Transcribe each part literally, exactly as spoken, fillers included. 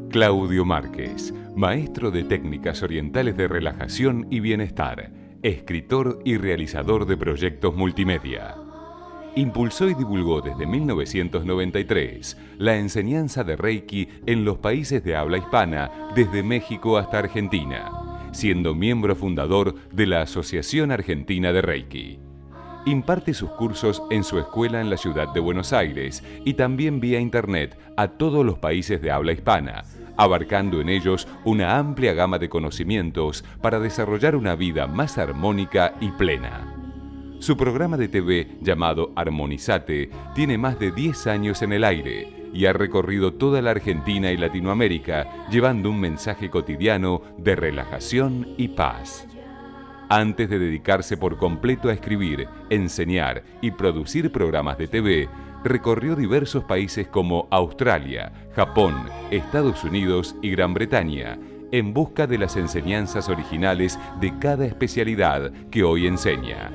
Claudio Márquez, maestro de técnicas orientales de relajación y bienestar, escritor y realizador de proyectos multimedia. Impulsó y divulgó desde mil novecientos noventa y tres la enseñanza de Reiki en los países de habla hispana, desde México hasta Argentina, siendo miembro fundador de la Asociación Argentina de Reiki. Imparte sus cursos en su escuela en la ciudad de Buenos Aires y también vía internet a todos los países de habla hispana, abarcando en ellos una amplia gama de conocimientos para desarrollar una vida más armónica y plena. Su programa de T V, llamado Armonizate, tiene más de diez años en el aire y ha recorrido toda la Argentina y Latinoamérica, llevando un mensaje cotidiano de relajación y paz. Antes de dedicarse por completo a escribir, enseñar y producir programas de T V, recorrió diversos países como Australia, Japón, Estados Unidos y Gran Bretaña, en busca de las enseñanzas originales de cada especialidad que hoy enseña.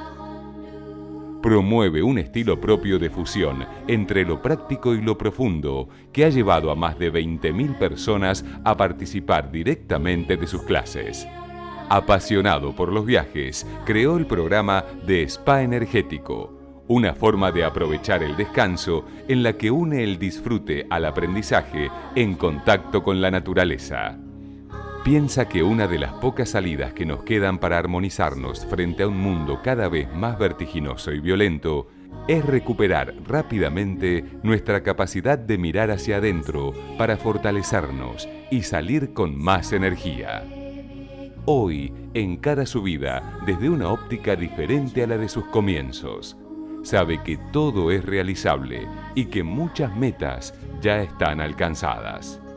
Promueve un estilo propio de fusión entre lo práctico y lo profundo, que ha llevado a más de veinte mil personas a participar directamente de sus clases. Apasionado por los viajes, creó el programa de Spa Energético, una forma de aprovechar el descanso en la que une el disfrute al aprendizaje en contacto con la naturaleza. Piensa que una de las pocas salidas que nos quedan para armonizarnos frente a un mundo cada vez más vertiginoso y violento es recuperar rápidamente nuestra capacidad de mirar hacia adentro para fortalecernos y salir con más energía. Hoy encara su vida desde una óptica diferente a la de sus comienzos. Sabe que todo es realizable y que muchas metas ya están alcanzadas.